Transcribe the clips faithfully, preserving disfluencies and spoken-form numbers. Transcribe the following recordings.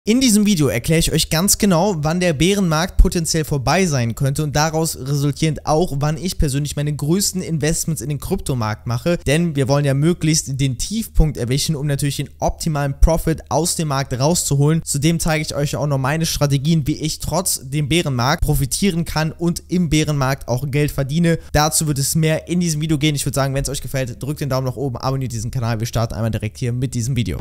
In diesem Video erkläre ich euch ganz genau, wann der Bärenmarkt potenziell vorbei sein könnte und daraus resultierend auch, wann ich persönlich meine größten Investments in den Kryptomarkt mache, denn wir wollen ja möglichst den Tiefpunkt erwischen, um natürlich den optimalen Profit aus dem Markt rauszuholen. Zudem zeige ich euch auch noch meine Strategien, wie ich trotz dem Bärenmarkt profitieren kann und im Bärenmarkt auch Geld verdiene. Dazu wird es mehr in diesem Video gehen. Ich würde sagen, wenn es euch gefällt, drückt den Daumen nach oben, abonniert diesen Kanal. Wir starten einmal direkt hier mit diesem Video.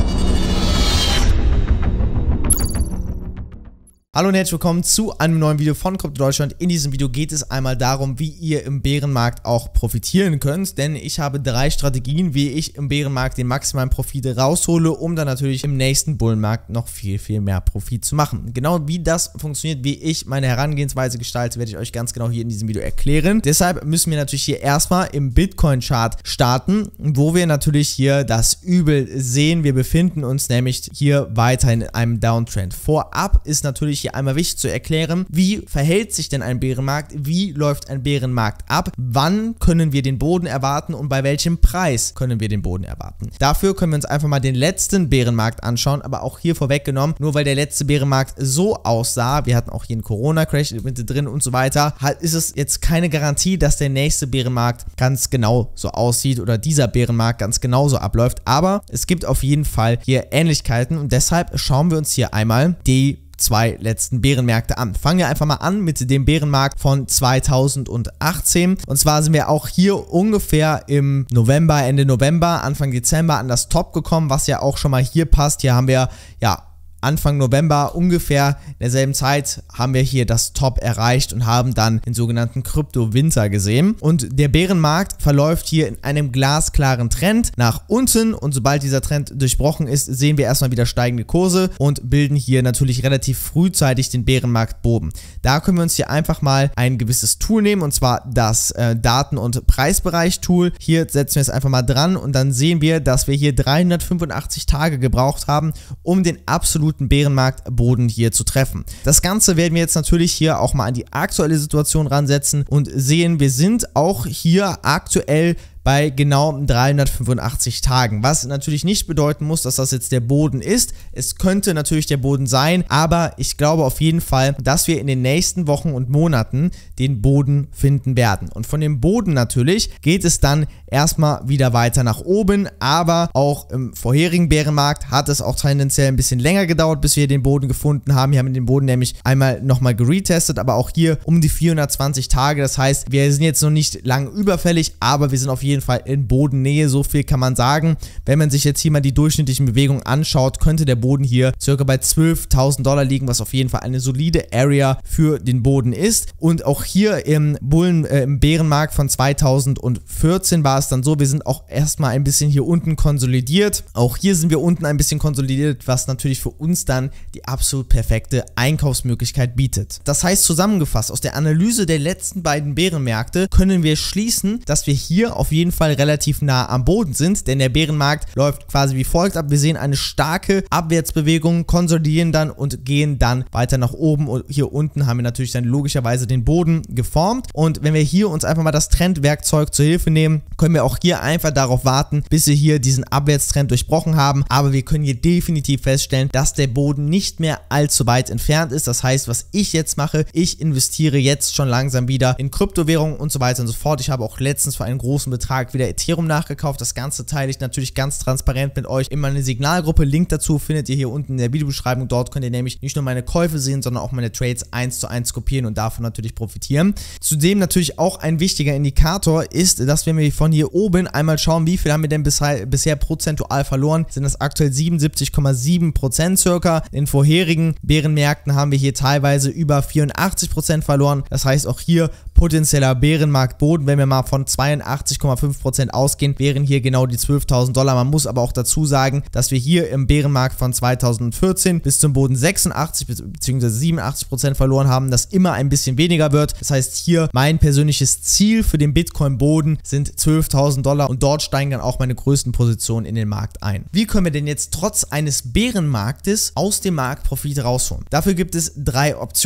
Hallo und herzlich willkommen zu einem neuen Video von Krypto Deutschland. In diesem Video geht es einmal darum, wie ihr im Bärenmarkt auch profitieren könnt, denn ich habe drei Strategien, wie ich im Bärenmarkt den maximalen Profit raushole, um dann natürlich im nächsten Bullenmarkt noch viel, viel mehr Profit zu machen. Genau wie das funktioniert, wie ich meine Herangehensweise gestalte, werde ich euch ganz genau hier in diesem Video erklären. Deshalb müssen wir natürlich hier erstmal im Bitcoin-Chart starten, wo wir natürlich hier das Übel sehen. Wir befinden uns nämlich hier weiter in einem Downtrend. Vorab ist natürlich hier einmal wichtig zu erklären, wie verhält sich denn ein Bärenmarkt, wie läuft ein Bärenmarkt ab, wann können wir den Boden erwarten und bei welchem Preis können wir den Boden erwarten. Dafür können wir uns einfach mal den letzten Bärenmarkt anschauen, aber auch hier vorweggenommen, nur weil der letzte Bärenmarkt so aussah, wir hatten auch hier einen Corona-Crash mit drin und so weiter, halt ist es jetzt keine Garantie, dass der nächste Bärenmarkt ganz genau so aussieht oder dieser Bärenmarkt ganz genauso abläuft, aber es gibt auf jeden Fall hier Ähnlichkeiten und deshalb schauen wir uns hier einmal die zwei letzten Bärenmärkte an. Fangen wir einfach mal an mit dem Bärenmarkt von zweitausendachtzehn. Und zwar sind wir auch hier ungefähr im November, Ende November, Anfang Dezember an das Top gekommen, was ja auch schon mal hier passt. Hier haben wir ja Anfang November ungefähr in derselben Zeit haben wir hier das Top erreicht und haben dann den sogenannten Krypto-Winter gesehen. Und der Bärenmarkt verläuft hier in einem glasklaren Trend nach unten und sobald dieser Trend durchbrochen ist, sehen wir erstmal wieder steigende Kurse und bilden hier natürlich relativ frühzeitig den Bärenmarktboden. Da können wir uns hier einfach mal ein gewisses Tool nehmen und zwar das äh, Daten- und Preisbereich-Tool. Hier setzen wir es einfach mal dran und dann sehen wir, dass wir hier dreihundertfünfundachtzig Tage gebraucht haben, um den absoluten Bärenmarktboden hier zu treffen. Das Ganze werden wir jetzt natürlich hier auch mal an die aktuelle Situation ransetzen und sehen, wir sind auch hier aktuell bei genau dreihundertfünfundachtzig Tagen, was natürlich nicht bedeuten muss, dass das jetzt der Boden ist. Es könnte natürlich der Boden sein, aber ich glaube auf jeden Fall, dass wir in den nächsten Wochen und Monaten den Boden finden werden. Und von dem Boden natürlich geht es dann erstmal wieder weiter nach oben, aber auch im vorherigen Bärenmarkt hat es auch tendenziell ein bisschen länger gedauert, bis wir den Boden gefunden haben. Wir haben den Boden nämlich einmal nochmal geretestet, aber auch hier um die vierhundertzwanzig Tage. Das heißt, wir sind jetzt noch nicht lang überfällig, aber wir sind auf jeden Fall in Bodennähe, so viel kann man sagen. Wenn man sich jetzt hier mal die durchschnittlichen Bewegungen anschaut, könnte der Boden hier circa bei zwölftausend Dollar liegen, was auf jeden Fall eine solide Area für den Boden ist. Und auch hier im Bullen, äh, im Bärenmarkt von zweitausendvierzehn war es dann so, wir sind auch erstmal ein bisschen hier unten konsolidiert. Auch hier sind wir unten ein bisschen konsolidiert, was natürlich für uns dann die absolut perfekte Einkaufsmöglichkeit bietet. Das heißt zusammengefasst, aus der Analyse der letzten beiden Bärenmärkte können wir schließen, dass wir hier auf jeden Fall relativ nah am Boden sind, denn der Bärenmarkt läuft quasi wie folgt ab. Wir sehen eine starke Abwärtsbewegung, konsolidieren dann und gehen dann weiter nach oben und hier unten haben wir natürlich dann logischerweise den Boden geformt und wenn wir hier uns einfach mal das Trendwerkzeug zur Hilfe nehmen, können wir auch hier einfach darauf warten, bis wir hier diesen Abwärtstrend durchbrochen haben, aber wir können hier definitiv feststellen, dass der Boden nicht mehr allzu weit entfernt ist. Das heißt, was ich jetzt mache, ich investiere jetzt schon langsam wieder in Kryptowährungen und so weiter und so fort. Ich habe auch letztens für einen großen Betrag wieder Ethereum nachgekauft. Das Ganze teile ich natürlich ganz transparent mit euch in meine Signalgruppe. Link dazu findet ihr hier unten in der Videobeschreibung. Dort könnt ihr nämlich nicht nur meine Käufe sehen, sondern auch meine Trades eins zu eins kopieren und davon natürlich profitieren. Zudem natürlich auch ein wichtiger Indikator ist, dass wenn wir von hier oben einmal schauen, wie viel haben wir denn bisher, bisher prozentual verloren, sind das aktuell siebenundsiebzig Komma sieben Prozent circa. In vorherigen Bärenmärkten haben wir hier teilweise über vierundachtzig Prozent verloren. Das heißt auch hier potenzieller Bärenmarktboden, wenn wir mal von zweiundachtzig Komma fünf Prozent ausgehen, wären hier genau die zwölftausend Dollar. Man muss aber auch dazu sagen, dass wir hier im Bärenmarkt von zweitausendvierzehn bis zum Boden sechsundachtzig bzw. siebenundachtzig Prozent verloren haben, das immer ein bisschen weniger wird. Das heißt hier mein persönliches Ziel für den Bitcoin-Boden sind zwölftausend Dollar und dort steigen dann auch meine größten Positionen in den Markt ein. Wie können wir denn jetzt trotz eines Bärenmarktes aus dem Markt Profit rausholen? Dafür gibt es drei Optionen.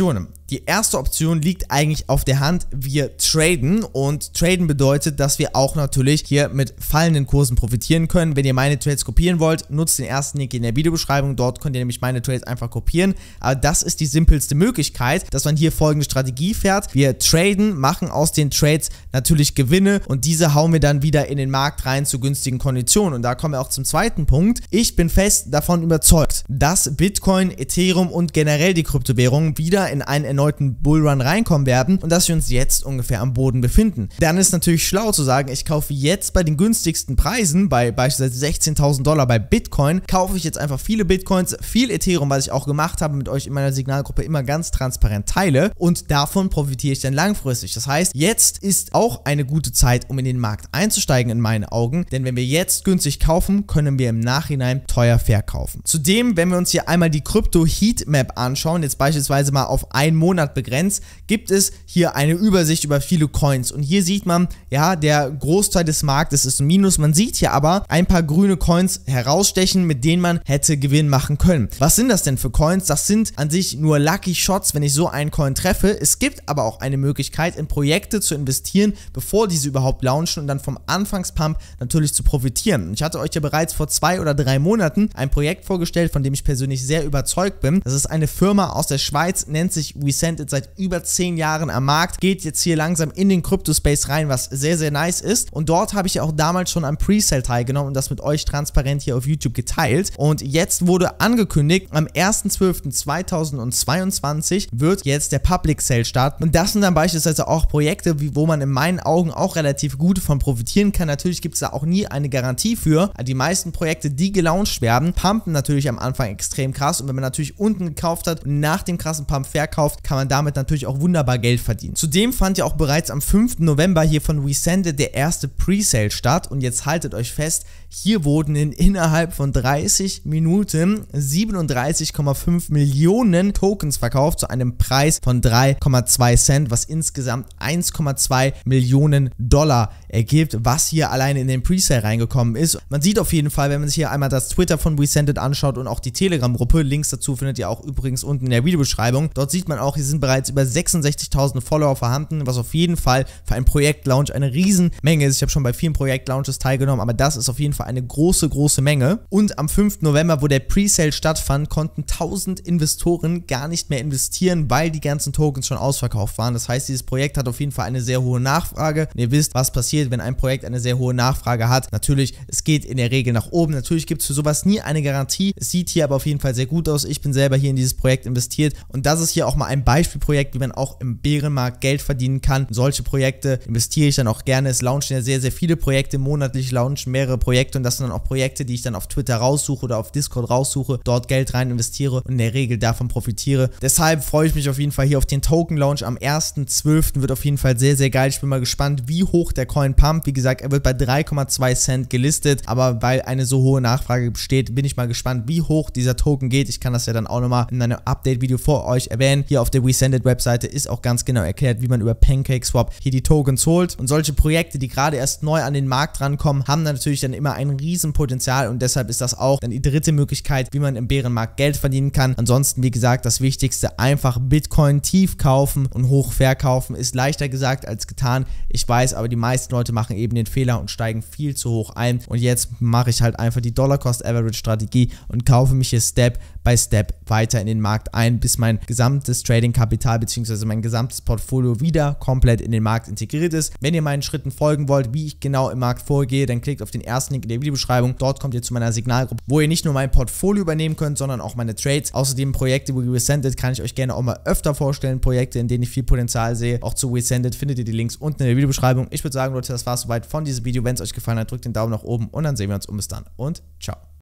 Die erste Option liegt eigentlich auf der Hand, wir traden, und traden bedeutet, dass wir auch natürlich hier mit fallenden Kursen profitieren können. Wenn ihr meine Trades kopieren wollt, nutzt den ersten Link in der Videobeschreibung, dort könnt ihr nämlich meine Trades einfach kopieren, aber das ist die simpelste Möglichkeit, dass man hier folgende Strategie fährt: Wir traden, machen aus den Trades natürlich Gewinne und diese hauen wir dann wieder in den Markt rein zu günstigen Konditionen. Und da kommen wir auch zum zweiten Punkt. Ich bin fest davon überzeugt, dass Bitcoin, Ethereum und generell die Kryptowährungen wieder in einen erneuten Bullrun reinkommen werden und dass wir uns jetzt ungefähr am Boden befinden. Dann ist natürlich schlau zu sagen, ich kaufe jetzt bei den günstigsten Preisen, bei beispielsweise sechzehntausend Dollar bei Bitcoin, kaufe ich jetzt einfach viele Bitcoins, viel Ethereum, was ich auch gemacht habe, mit euch in meiner Signalgruppe immer ganz transparent teile, und davon profitiere ich dann langfristig. Das heißt, jetzt ist auch eine gute Zeit, um in den Markt einzusteigen in meinen Augen, denn wenn wir jetzt günstig kaufen, können wir im Nachhinein teuer verkaufen. Zudem, wenn wir uns hier einmal die Krypto-Heatmap anschauen, jetzt beispielsweise mal auf einen Monat begrenzt, gibt es hier eine Übersicht über viele Coins und hier sieht man, ja, der Großteil des Marktes ist ein Minus. Man sieht hier aber ein paar grüne Coins herausstechen, mit denen man hätte Gewinn machen können. Was sind das denn für Coins? Das sind an sich nur Lucky Shots, wenn ich so einen Coin treffe. Es gibt aber auch eine Möglichkeit, in Projekte zu investieren, bevor diese überhaupt launchen und dann vom Anfangspump natürlich zu profitieren. Ich hatte euch ja bereits vor zwei oder drei Monaten ein Projekt vorgestellt, von dem ich persönlich sehr überzeugt bin. Das ist eine Firma aus der Schweiz, nennt sich WeSendIt, seit über zehn Jahren am Markt, geht jetzt hier langsam in den Crypto-Space rein, was sehr, sehr nice ist. Und dort habe ich ja auch damals schon am Pre-Sale teilgenommen und das mit euch transparent hier auf YouTube geteilt. Und jetzt wurde angekündigt, am ersten zwölften zweitausendzweiundzwanzig wird jetzt der Public Sale starten. Und das sind dann beispielsweise auch Projekte, wie, wo man in meinen Augen auch relativ gut von profitieren kann. Natürlich gibt es da auch nie eine Garantie für. Die meisten Projekte, die gelauncht werden, pumpen natürlich am Anfang extrem krass. Und wenn man natürlich unten gekauft hat und nach dem krassen Pump verkauft, kann man damit natürlich auch wunderbar Geld verdienen. Zudem fand ja auch bereits am fünften November hier von WeSendIt der erste Pre-Sale statt. Und jetzt haltet euch fest, hier wurden in innerhalb von dreißig Minuten siebenunddreißig Komma fünf Millionen Tokens verkauft zu einem Preis von drei Komma zwei Cent, was insgesamt eins Komma zwei Millionen Dollar ergibt, was hier alleine in den Presale reingekommen ist. Man sieht auf jeden Fall, wenn man sich hier einmal das Twitter von WeSendIt anschaut und auch die Telegram-Gruppe, Links dazu findet ihr auch übrigens unten in der Videobeschreibung. Dort sieht man auch, hier sind bereits über sechsundsechzigtausend Follower vorhanden, was auf jeden Fall für einen Projektlaunch eine Riesenmenge ist. Ich habe schon bei vielen Projektlaunches teilgenommen, aber das ist auf jeden Fall eine große, große Menge. Und am fünften November, wo der Presale stattfand, konnten tausend Investoren gar nicht mehr investieren, weil die ganzen Tokens schon ausverkauft waren. Das heißt, dieses Projekt hat auf jeden Fall eine sehr hohe Nachfrage. Und ihr wisst, was passiert, wenn ein Projekt eine sehr hohe Nachfrage hat. Natürlich, es geht in der Regel nach oben. Natürlich gibt es für sowas nie eine Garantie. Es sieht hier aber auf jeden Fall sehr gut aus. Ich bin selber hier in dieses Projekt investiert und das ist hier auch mal ein Beispielprojekt, wie man auch im Bärenmarkt Geld verdienen kann. In solche Projekte investiere ich dann auch gerne. Es launchen ja sehr, sehr viele Projekte. Monatlich launchen mehrere Projekte und das sind dann auch Projekte, die ich dann auf Twitter raussuche oder auf Discord raussuche, dort Geld rein investiere und in der Regel davon profitiere. Deshalb freue ich mich auf jeden Fall hier auf den Token Launch am ersten zwölften Wird auf jeden Fall sehr, sehr geil. Ich bin mal gespannt, wie hoch der Coin pumpt. Wie gesagt, er wird bei drei Komma zwei Cent gelistet, aber weil eine so hohe Nachfrage besteht, bin ich mal gespannt, wie hoch dieser Token geht. Ich kann das ja dann auch nochmal in einem Update-Video vor euch erwähnen. Hier auf der WeSendIt-Webseite ist auch ganz genau erklärt, wie man über PancakeSwap hier die Tokens holt. Und solche Projekte, die gerade erst neu an den Markt rankommen, haben natürlich dann immer ein riesen Potenzial und deshalb ist das auch dann die dritte Möglichkeit, wie man im Bärenmarkt Geld verdienen kann. Ansonsten, wie gesagt, das Wichtigste, einfach Bitcoin tief kaufen und hoch verkaufen, ist leichter gesagt als getan. Ich weiß, aber die meisten Leute machen eben den Fehler und steigen viel zu hoch ein und jetzt mache ich halt einfach die Dollar-Cost-Average-Strategie und kaufe mich hier Step by Step weiter in den Markt ein, bis mein gesamtes Trading-Kapital bzw. mein gesamtes Portfolio wieder komplett in den Markt integriert ist. Wenn ihr meinen Schritten folgen wollt, wie ich genau im Markt vorgehe, dann klickt auf den ersten Link in der Videobeschreibung. Dort kommt ihr zu meiner Signalgruppe, wo ihr nicht nur mein Portfolio übernehmen könnt, sondern auch meine Trades. Außerdem Projekte wie WeSendIt kann ich euch gerne auch mal öfter vorstellen. Projekte, in denen ich viel Potenzial sehe. Auch zu WeSendIt findet ihr die Links unten in der Videobeschreibung. Ich würde sagen, Leute, das war es soweit von diesem Video. Wenn es euch gefallen hat, drückt den Daumen nach oben und dann sehen wir uns. Und bis dann und ciao.